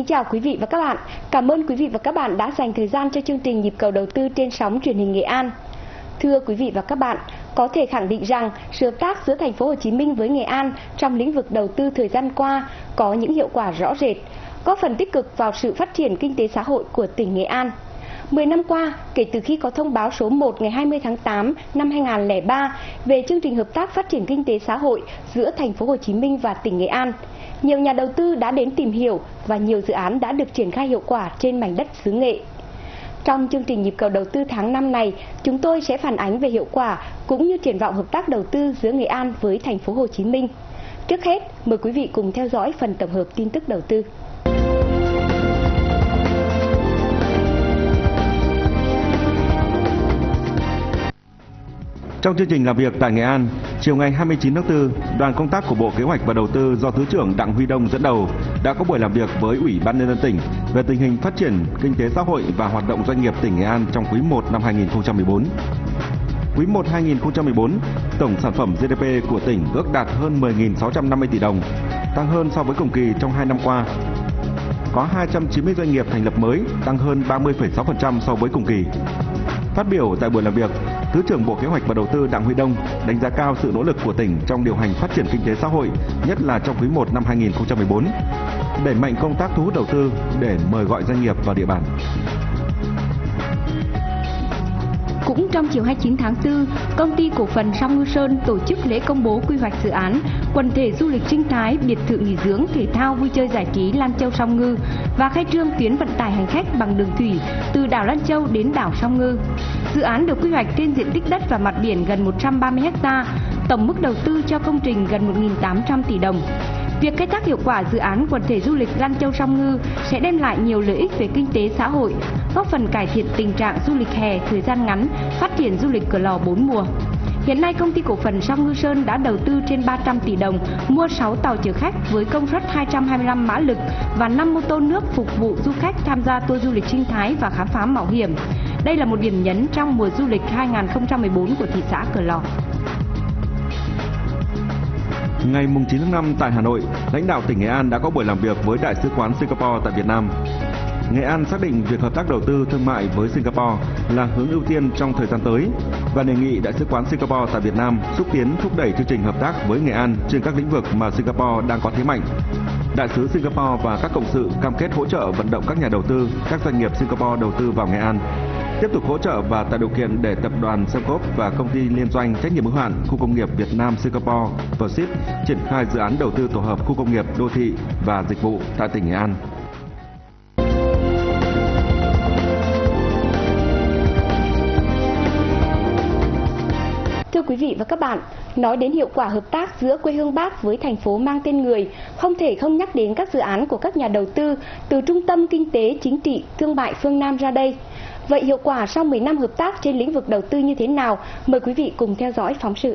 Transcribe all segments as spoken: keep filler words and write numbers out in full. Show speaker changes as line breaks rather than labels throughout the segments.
kính chào quý vị và các bạn. Cảm ơn quý vị và các bạn đã dành thời gian cho chương trình Nhịp cầu đầu tư trên sóng truyền hình Nghệ An. Thưa quý vị và các bạn, có thể khẳng định rằng sự hợp tác giữa thành phố Hồ Chí Minh với Nghệ An trong lĩnh vực đầu tư thời gian qua có những hiệu quả rõ rệt, góp phần tích cực vào sự phát triển kinh tế xã hội của tỉnh Nghệ An. mười năm qua, kể từ khi có thông báo số một ngày hai mươi tháng tám năm hai nghìn không trăm lẻ ba về chương trình hợp tác phát triển kinh tế xã hội giữa thành phố Hồ Chí Minh và tỉnh Nghệ An, nhiều nhà đầu tư đã đến tìm hiểu và nhiều dự án đã được triển khai hiệu quả trên mảnh đất xứ Nghệ. Trong chương trình Nhịp cầu đầu tư tháng năm này, chúng tôi sẽ phản ánh về hiệu quả cũng như triển vọng hợp tác đầu tư giữa Nghệ An với thành phố Hồ Chí Minh. Trước hết, mời quý vị cùng theo dõi phần tổng hợp tin tức đầu tư.
Trong chương trình làm việc tại Nghệ An, chiều ngày hai mươi chín tháng tư, đoàn công tác của Bộ Kế hoạch và Đầu tư do Thứ trưởng Đặng Huy Đông dẫn đầu đã có buổi làm việc với Ủy ban Nhân dân tỉnh về tình hình phát triển kinh tế xã hội và hoạt động doanh nghiệp tỉnh Nghệ An trong quý một năm hai nghìn không trăm mười bốn. Quý một hai nghìn không trăm mười bốn, tổng sản phẩm giê đê pê của tỉnh ước đạt hơn mười nghìn sáu trăm năm mươi tỷ đồng, tăng hơn so với cùng kỳ trong hai năm qua. Có hai trăm chín mươi doanh nghiệp thành lập mới, tăng hơn ba mươi phẩy sáu phần trăm so với cùng kỳ. Phát biểu tại buổi làm việc, Thứ trưởng Bộ Kế hoạch và Đầu tư Đặng Huy Đông đánh giá cao sự nỗ lực của tỉnh trong điều hành phát triển kinh tế xã hội, nhất là trong quý một năm hai nghìn không trăm mười bốn, đẩy mạnh công tác thu hút đầu tư để mời gọi doanh nghiệp vào địa bàn.
Cũng trong chiều hai mươi chín tháng tư, công ty cổ phần Song Ngư Sơn tổ chức lễ công bố quy hoạch dự án quần thể du lịch sinh thái, biệt thự nghỉ dưỡng, thể thao, vui chơi giải trí Lan Châu Song Ngư và khai trương tuyến vận tải hành khách bằng đường thủy từ đảo Lan Châu đến đảo Song Ngư. Dự án được quy hoạch trên diện tích đất và mặt biển gần một trăm ba mươi héc ta, tổng mức đầu tư cho công trình gần một nghìn tám trăm tỷ đồng. Việc khai thác hiệu quả dự án quần thể du lịch Lan Châu Song Ngư sẽ đem lại nhiều lợi ích về kinh tế xã hội, góp phần cải thiện tình trạng du lịch hè thời gian ngắn, phát triển du lịch Cửa Lò bốn mùa. Hiện nay, công ty cổ phần Song Ngư Sơn đã đầu tư trên ba trăm tỷ đồng mua sáu tàu chở khách với công suất hai trăm hai mươi lăm mã lực và năm mô tô nước phục vụ du khách tham gia tour du lịch sinh thái và khám phá mạo hiểm. Đây là một điểm nhấn trong mùa du lịch hai nghìn không trăm mười bốn của thị xã Cửa Lò.
Ngày chín tháng năm tại Hà Nội, lãnh đạo tỉnh Nghệ An đã có buổi làm việc với Đại sứ quán Singapore tại Việt Nam. Nghệ An xác định việc hợp tác đầu tư thương mại với Singapore là hướng ưu tiên trong thời gian tới và đề nghị Đại sứ quán Singapore tại Việt Nam xúc tiến thúc đẩy chương trình hợp tác với Nghệ An trên các lĩnh vực mà Singapore đang có thế mạnh. Đại sứ Singapore và các cộng sự cam kết hỗ trợ vận động các nhà đầu tư, các doanh nghiệp Singapore đầu tư vào Nghệ An, tiếp tục hỗ trợ và tạo điều kiện để tập đoàn Sembcorp và công ty liên doanh trách nhiệm hữu hạn khu công nghiệp Việt Nam Singapore vê ét i pê triển khai dự án đầu tư tổ hợp khu công nghiệp, đô thị và dịch vụ tại tỉnh Nghệ An.
Thưa quý vị và các bạn, nói đến hiệu quả hợp tác giữa quê hương Bác với thành phố mang tên người, không thể không nhắc đến các dự án của các nhà đầu tư từ trung tâm kinh tế, chính trị, thương mại phương Nam ra đây. Vậy hiệu quả sau mười năm hợp tác trên lĩnh vực đầu tư như thế nào? Mời quý vị cùng theo dõi phóng sự.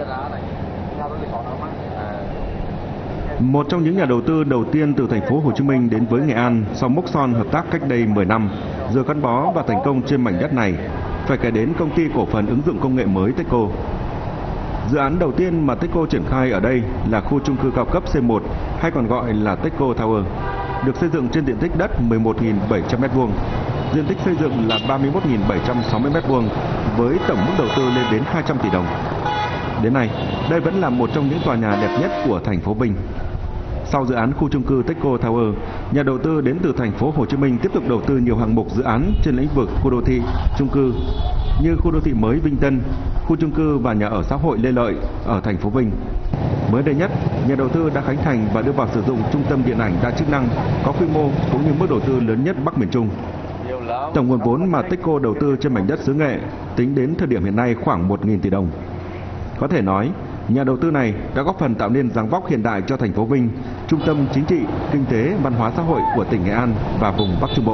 Một trong những nhà đầu tư đầu tiên từ thành phố Hồ Chí Minh đến với Nghệ An sau mốc son hợp tác cách đây mười năm, giờ gắn bó và thành công trên mảnh đất này, phải kể đến công ty cổ phần ứng dụng công nghệ mới Techco. Dự án đầu tiên mà Techco triển khai ở đây là khu chung cư cao cấp C một hay còn gọi là Techco Tower, được xây dựng trên diện tích đất mười một nghìn bảy trăm mét vuông. Diện tích xây dựng là ba mươi mốt nghìn bảy trăm sáu mươi mét vuông với tổng mức đầu tư lên đến hai trăm tỷ đồng. Đến nay, đây vẫn là một trong những tòa nhà đẹp nhất của thành phố Vinh. Sau dự án khu chung cư Techco Tower, nhà đầu tư đến từ thành phố Hồ Chí Minh tiếp tục đầu tư nhiều hạng mục dự án trên lĩnh vực khu đô thị, chung cư như khu đô thị mới Vinh Tân, khu chung cư và nhà ở xã hội Lê Lợi ở thành phố Vinh. Mới đây nhất, nhà đầu tư đã khánh thành và đưa vào sử dụng trung tâm điện ảnh đa chức năng có quy mô cũng như mức đầu tư lớn nhất Bắc miền Trung. Tổng nguồn vốn mà Techco đầu tư trên mảnh đất xứ Nghệ tính đến thời điểm hiện nay khoảng một nghìn tỷ đồng. Có thể nói, nhà đầu tư này đã góp phần tạo nên dáng vóc hiện đại cho thành phố Vinh, trung tâm chính trị, kinh tế, văn hóa xã hội của tỉnh Nghệ An và vùng Bắc Trung Bộ.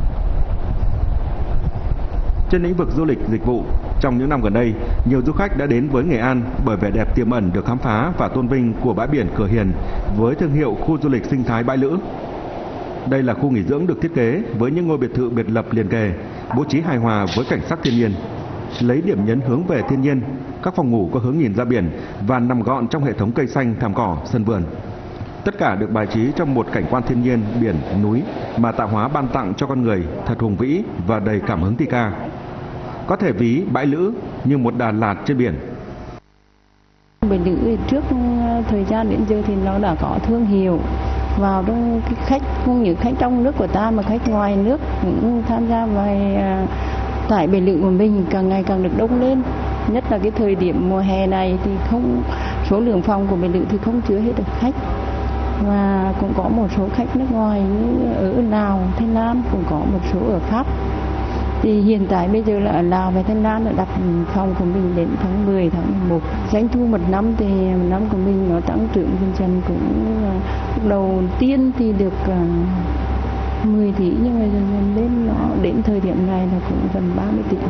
Trên lĩnh vực du lịch dịch vụ, trong những năm gần đây, nhiều du khách đã đến với Nghệ An bởi vẻ đẹp tiềm ẩn được khám phá và tôn vinh của bãi biển Cửa Hiền với thương hiệu khu du lịch sinh thái Bãi Lữ. Đây là khu nghỉ dưỡng được thiết kế với những ngôi biệt thự biệt lập liền kề, bố trí hài hòa với cảnh sắc thiên nhiên. Lấy điểm nhấn hướng về thiên nhiên, các phòng ngủ có hướng nhìn ra biển và nằm gọn trong hệ thống cây xanh, thảm cỏ, sân vườn. Tất cả được bài trí trong một cảnh quan thiên nhiên, biển, núi mà tạo hóa ban tặng cho con người thật hùng vĩ và đầy cảm hứng thi ca. Có thể ví Bãi Lữ như một Đà Lạt trên biển.
Bãi Lữ trước thời gian đến giờ thì nó đã có thương hiệu vào trong cái khách, không những khách trong nước của ta mà khách ngoài nước cũng tham gia vào tại Bãi Lữ của mình càng ngày càng được đông lên. Nhất là cái thời điểm mùa hè này thì không số lượng phòng của Bãi Lữ thì không chứa hết được khách, và cũng có một số khách nước ngoài như ở Lào, Thái Lan, cũng có một số ở Pháp. Thì hiện tại bây giờ là ở Lào và Thái Lan đã đặt phòng của mình đến tháng mười, tháng mười một. Doanh thu một năm thì một năm của mình nó tăng trưởng dần dần, cũng đầu tiên thì được mười tỷ, nhưng mà dần dần đến nó đến thời điểm này là cũng gần ba mươi tỷ.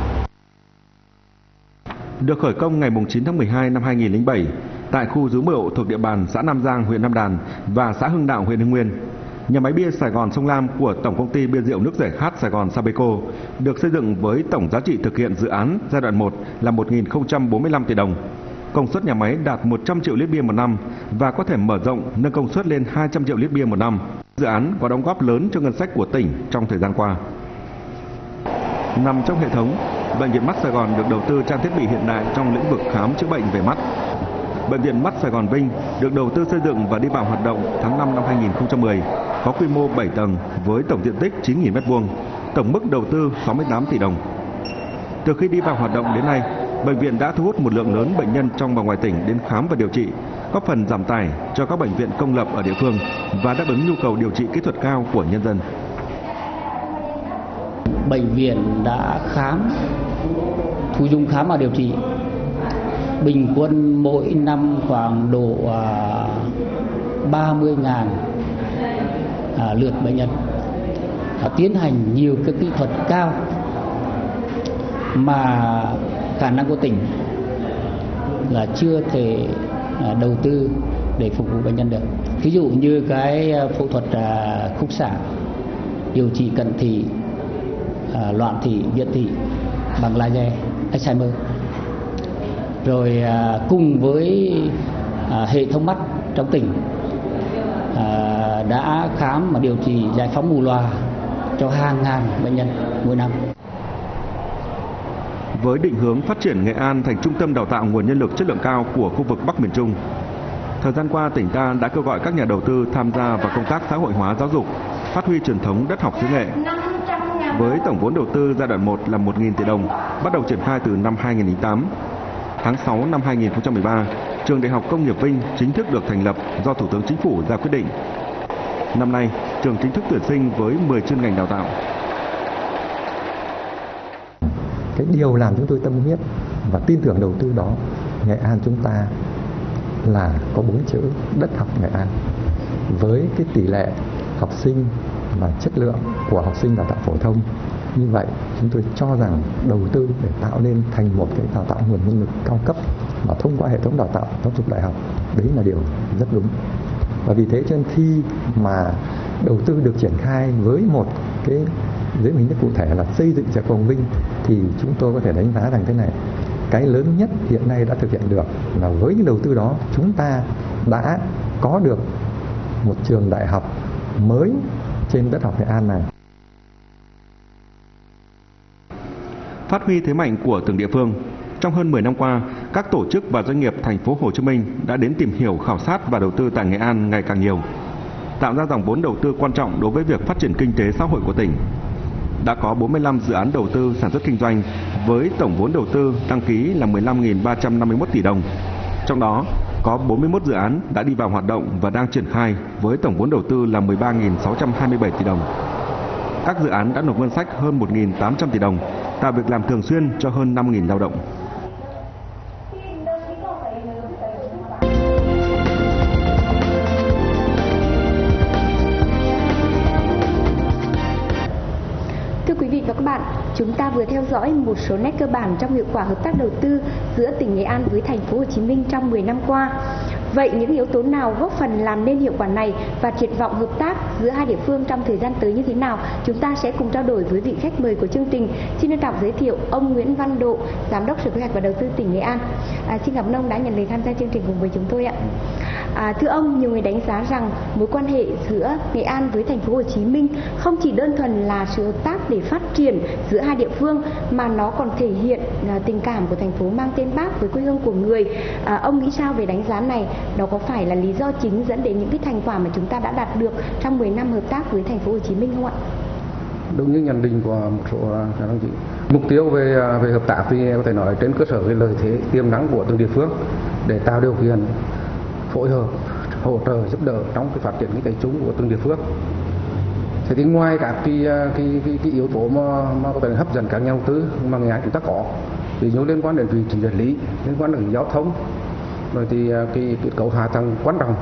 Được khởi công ngày chín tháng mười hai năm hai nghìn không trăm lẻ bảy tại khu Dứ Mượu thuộc địa bàn xã Nam Giang, huyện Nam Đàn và xã Hưng Đạo, huyện Hưng Nguyên, nhà máy bia Sài Gòn Sông Lam của Tổng công ty bia rượu nước giải khát Sài Gòn Sabeco được xây dựng với tổng giá trị thực hiện dự án giai đoạn một là một nghìn không trăm bốn mươi lăm tỷ đồng. Công suất nhà máy đạt một trăm triệu lít bia một năm và có thể mở rộng nâng công suất lên hai trăm triệu lít bia một năm. Dự án có đóng góp lớn cho ngân sách của tỉnh trong thời gian qua. Nằm trong hệ thống, Bệnh viện Mắt Sài Gòn được đầu tư trang thiết bị hiện đại trong lĩnh vực khám chữa bệnh về mắt. Bệnh viện Mắt Sài Gòn Vinh được đầu tư xây dựng và đi vào hoạt động tháng năm năm hai nghìn không trăm mười, có quy mô bảy tầng với tổng diện tích chín nghìn mét vuông, tổng mức đầu tư sáu mươi tám tỷ đồng. Từ khi đi vào hoạt động đến nay, bệnh viện đã thu hút một lượng lớn bệnh nhân trong và ngoài tỉnh đến khám và điều trị, góp phần giảm tải cho các bệnh viện công lập ở địa phương và đáp ứng nhu cầu điều trị kỹ thuật cao của nhân dân.
Bệnh viện đã khám, thu dung khám và điều trị bình quân mỗi năm khoảng độ ba mươi nghìn lượt bệnh nhân, tiến hành nhiều cái kỹ thuật cao mà khả năng của tỉnh là chưa thể đầu tư để phục vụ bệnh nhân được. Ví dụ như cái phẫu thuật khúc xạ, điều trị cận thị, loạn thị, viễn thị bằng laser, Alzheimer. Rồi à, cùng với à, hệ thống mắt trong tỉnh à, đã khám và điều trị giải phóng mù lòa cho hàng ngàn bệnh nhân mỗi năm.
Với định hướng phát triển Nghệ An thành trung tâm đào tạo nguồn nhân lực chất lượng cao của khu vực Bắc miền Trung, thời gian qua tỉnh ta đã kêu gọi các nhà đầu tư tham gia vào công tác xã hội hóa giáo dục, phát huy truyền thống đất học xứ Nghệ. Với tổng vốn đầu tư giai đoạn một là một nghìn tỷ đồng, bắt đầu triển khai từ năm hai nghìn không trăm lẻ tám. Tháng sáu năm hai nghìn không trăm mười ba, Trường Đại học Công nghiệp Vinh chính thức được thành lập do Thủ tướng Chính phủ ra quyết định. Năm nay, trường chính thức tuyển sinh với mười chuyên ngành đào tạo.
Cái điều làm chúng tôi tâm huyết và tin tưởng đầu tư đó, Nghệ An chúng ta là có bốn chữ đất học Nghệ An. Với cái tỷ lệ học sinh và chất lượng của học sinh đào tạo phổ thông như vậy, chúng tôi cho rằng đầu tư để tạo nên thành một cái đào tạo nguồn nhân lực cao cấp và thông qua hệ thống đào tạo giáo dục đại học, đấy là điều rất đúng. Và vì thế cho nên khi mà đầu tư được triển khai với một cái dưới hình thức cụ thể là xây dựng trường Hồng Vinh, thì chúng tôi có thể đánh giá rằng thế này: cái lớn nhất hiện nay đã thực hiện được là với cái đầu tư đó, chúng ta đã có được một trường đại học mới trên đất học Nghệ An này.
Phát huy thế mạnh của từng địa phương, trong hơn mười năm qua, các tổ chức và doanh nghiệp thành phố Hồ Chí Minh đã đến tìm hiểu, khảo sát và đầu tư tại Nghệ An ngày càng nhiều, tạo ra dòng vốn đầu tư quan trọng đối với việc phát triển kinh tế xã hội của tỉnh. Đã có bốn mươi lăm dự án đầu tư sản xuất kinh doanh với tổng vốn đầu tư đăng ký là mười lăm nghìn ba trăm năm mươi mốt tỷ đồng. Trong đó, có bốn mươi mốt dự án đã đi vào hoạt động và đang triển khai với tổng vốn đầu tư là mười ba nghìn sáu trăm hai mươi bảy tỷ đồng. Các dự án đã nộp ngân sách hơn một nghìn tám trăm tỷ đồng, tạo việc làm thường xuyên cho hơn năm nghìn lao động.
Thưa quý vị và các bạn, chúng ta vừa theo dõi một số nét cơ bản trong hiệu quả hợp tác đầu tư giữa tỉnh Nghệ An với thành phố Hồ Chí Minh trong mười năm qua. Vậy những yếu tố nào góp phần làm nên hiệu quả này và triển vọng hợp tác giữa hai địa phương trong thời gian tới như thế nào? Chúng ta sẽ cùng trao đổi với vị khách mời của chương trình. Xin trân trọng giới thiệu ông Nguyễn Văn Độ, Giám đốc Sở Quy hoạch và Đầu tư tỉnh Nghệ An. À, xin cảm ơn ông đã nhận lời tham gia chương trình cùng với chúng tôi ạ. À, thưa ông, nhiều người đánh giá rằng mối quan hệ giữa Nghệ An với thành phố Hồ Chí Minh không chỉ đơn thuần là sự hợp tác để phát triển giữa hai địa phương mà nó còn thể hiện à, tình cảm của thành phố mang tên Bác với quê hương của người. À, ông nghĩ sao về đánh giá này? Đó có phải là lý do chính dẫn đến những cái thành quả mà chúng ta đã đạt được trong mười năm hợp tác với thành phố Hồ Chí Minh không ạ?
Đúng như nhận định của một số các đồng chí, mục tiêu về về hợp tác thì có thể nói trên cơ sở cái lợi thế tiềm năng của từng địa phương để tạo điều kiện phối hợp, hỗ trợ giúp đỡ trong cái phát triển kinh tế chung của từng địa phương. Thế thì ngoài các cái cái cái, cái yếu tố mà mà có thể hấp dẫn các nhà đầu tư mà Nghệ An chúng ta có, ví dụ liên quan đến vị trí địa lý, liên quan đến giao thông, rồi thì cái kết cấu hạ tầng quan trọng.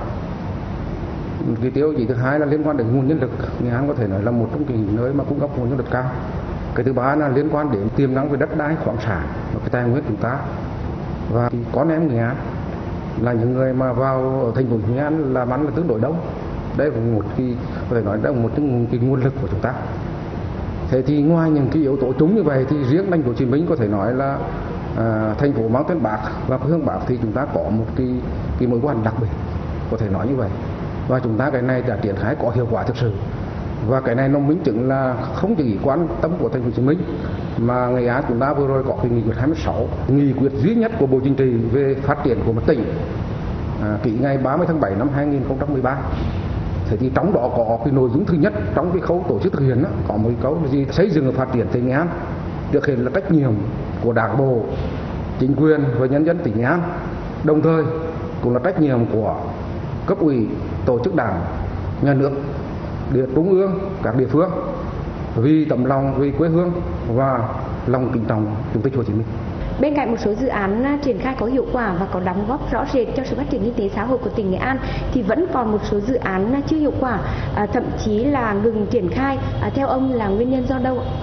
Cái tiêu chí thứ hai là liên quan đến nguồn nhân lực. Nghệ An có thể nói là một trong những nơi mà cung cấp nguồn nhân lực cao. Cái thứ ba là liên quan đến tiềm năng về đất đai, khoáng sản và cái tài nguyên chúng ta. Và con em Nghệ An là những người mà vào thành phố Nghệ An làm ăn là tương đối đông. Đây là một cái có thể nói là một trong cái nguồn lực của chúng ta. Thế thì ngoài những cái yếu tố chung như vậy thì riêng thành phố Hồ Chí Minh có thể nói là à, thành phố mang tên Bác và quê hương Bác thì chúng ta có một cái cái mối quan đặc biệt, có thể nói như vậy. Và chúng ta cái này đã triển khai có hiệu quả thực sự. Và cái này nó minh chứng là không chỉ quan tâm của thành phố Hồ Chí Minh mà Nghệ An chúng ta vừa rồi có cái nghị quyết hai mươi sáu, nghị quyết duy nhất của Bộ Chính trị về phát triển của một tỉnh à, kỷ ngày ba mươi tháng bảy năm hai nghìn không trăm mười ba. Thế thì trong đó có cái nội dung thứ nhất trong cái khâu tổ chức thực hiện đó, có một câu là gì? Xây dựng và phát triển tỉnh Nghệ An được hiện là trách nhiệm của Đảng bộ, chính quyền và nhân dân tỉnh Nghệ An, đồng thời cũng là trách nhiệm của cấp ủy, tổ chức đảng, nhà nước, địa trung ương, các địa phương vì tấm lòng, vì quê hương và lòng kính trọng Chủ tịch Hồ Chí Minh.
Bên cạnh một số dự án triển khai có hiệu quả và có đóng góp rõ rệt cho sự phát triển kinh tế xã hội của tỉnh Nghệ An thì vẫn còn một số dự án chưa hiệu quả, à, thậm chí là ngừng triển khai. À, theo ông là nguyên nhân do đâu ạ?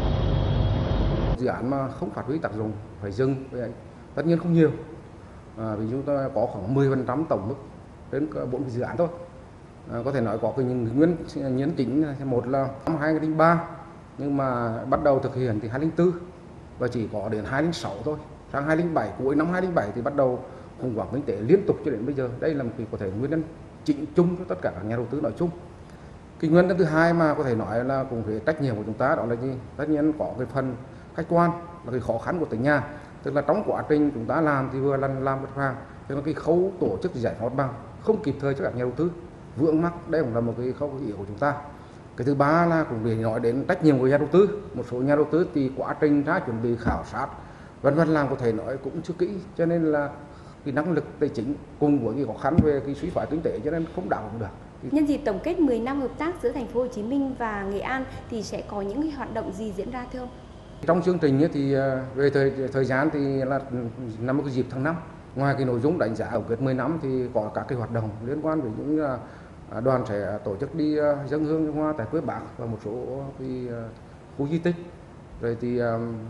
Dự án mà không phát huy tác dụng phải dừng, tất nhiên không nhiều. À, vì chúng ta có khoảng mười phần trăm tổng mức đến bốn cái dự án thôi. À, có thể nói có cái những nguyên nhân chính, một là năm hai nghìn không trăm lẻ ba nhưng mà bắt đầu thực hiện thì hai nghìn không trăm lẻ bốn và chỉ có đến hai nghìn không trăm lẻ sáu thôi. Sang hai nghìn không trăm lẻ bảy, cuối năm hai nghìn không trăm lẻ bảy thì bắt đầu khủng hoảng kinh tế liên tục cho đến bây giờ. Đây là một cái có thể nguyên nhân chính chung cho tất cả các nhà đầu tư nói chung. Cái nguyên nhân thứ hai mà có thể nói là cũng về trách nhiệm của chúng ta, đó là gì? Tất nhiên có cái phần khách quan là cái khó khăn của tỉnh nhà, tức là trong quá trình chúng ta làm thì vừa lần làm vật vàng, thế mà cái khâu tổ chức giải phóng mặt bằng không kịp thời cho các nhà đầu tư, vướng mắc, đây cũng là một cái khâu yếu của chúng ta. Cái thứ ba là cũng để nói đến trách nhiệm của nhà đầu tư. Một số nhà đầu tư thì quá trình ra chuẩn bị khảo sát vân vân làm có thể nói cũng chưa kỹ, cho nên là cái năng lực tài chính cùng với cái khó khăn về cái suy thoái kinh tế cho nên không đáp ứng được.
Nhân dịp tổng kết mười năm hợp tác giữa thành phố Hồ Chí Minh và Nghệ An thì sẽ có những cái hoạt động gì diễn ra thưa ông?
Trong chương trình thì về thời thời gian thì là năm một cái dịp tháng năm. Ngoài cái nội dung đánh giá tổng kết mười năm thì có các cái hoạt động liên quan đến những là đoàn sẽ tổ chức đi dâng hương dân hoa tại quê Bác và một số cái khu di tích, rồi thì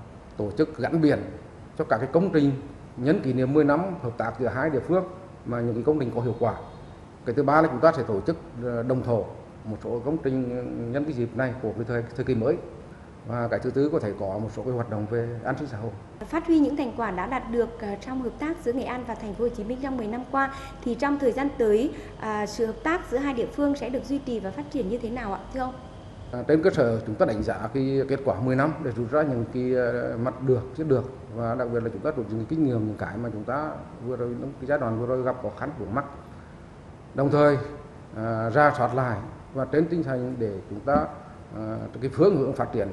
tổ chức gắn biển cho các cái công trình nhân kỷ niệm mười năm hợp tác giữa hai địa phương mà những cái công trình có hiệu quả. Cái thứ ba là chúng ta sẽ tổ chức đồng thổ một số công trình nhân cái dịp này của cái thời thời kỳ mới. Và cái thứ tư có thể có một số cái hoạt động về an sinh xã hội.
Phát huy những thành quả đã đạt được trong hợp tác giữa Nghệ An và thành phố Hồ Chí Minh trong mười năm qua thì trong thời gian tới à, sự hợp tác giữa hai địa phương sẽ được duy trì và phát triển như thế nào ạ thưa ông?
À, trên cơ sở chúng ta đánh giá cái kết quả mười năm để rút ra những cái mặt được, chưa được và đặc biệt là chúng ta rút những kinh nghiệm, những cái mà chúng ta vừa rồi cái giai đoạn vừa rồi gặp khó khăn vướng mắc. Đồng thời à, ra soát lại và trên tinh thần để chúng ta à, cái phương hướng phát triển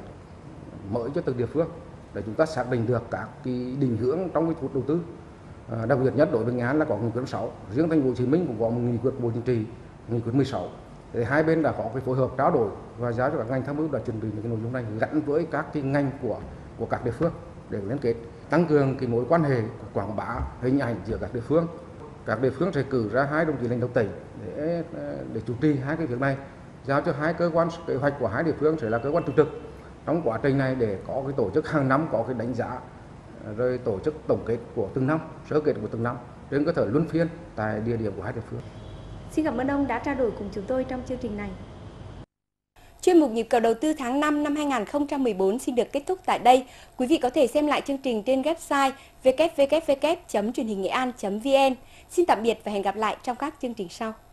mới cho từng địa phương để chúng ta xác định được các cái định hướng trong cái thu hút đầu tư. À, đặc biệt nhất đối với Nghệ An là có nghị quyết sáu, riêng thành phố Hồ Chí Minh cũng có một nghị quyết Bộ Chính trị, nghị quyết mười sáu. Thì hai bên đã có cái phối hợp trao đổi và giao cho các ngành tham mưu đã chuẩn bị những cái nội dung này gắn với các cái ngành của của các địa phương để liên kết, tăng cường cái mối quan hệ quảng bá hình ảnh giữa các địa phương. Các địa phương sẽ cử ra hai đồng chí lãnh đạo tỉnh để để chủ trì hai cái việc này, giao cho hai cơ quan kế hoạch của hai địa phương sẽ là cơ quan thường trực trong quá trình này để có cái tổ chức hàng năm có cái đánh giá rồi tổ chức tổng kết của từng năm, sơ kết của từng năm trên cơ sở luân phiên tại địa điểm của hai địa phương.
Xin cảm ơn ông đã trao đổi cùng chúng tôi trong chương trình này.
Chuyên mục Nhịp cầu đầu tư tháng năm năm hai nghìn không trăm mười bốn xin được kết thúc tại đây. Quý vị có thể xem lại chương trình trên website w w w chấm truyền hình nghệ an chấm v n. Xin tạm biệt và hẹn gặp lại trong các chương trình sau.